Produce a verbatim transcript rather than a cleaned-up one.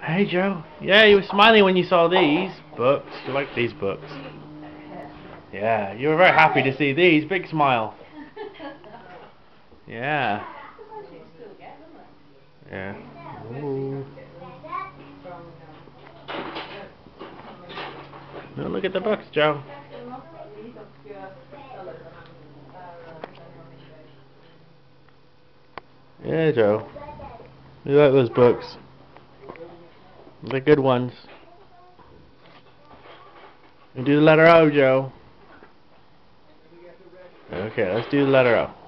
Hey Joe. Yeah, you were smiling when you saw these books. You like these books? Yeah, you were very happy to see these. Big smile. Yeah. Yeah. Ooh. No, look at the books, Joe. Yeah, Joe. You like those books? They're good ones. You do the letter O, Joe. Okay, let's do the letter O.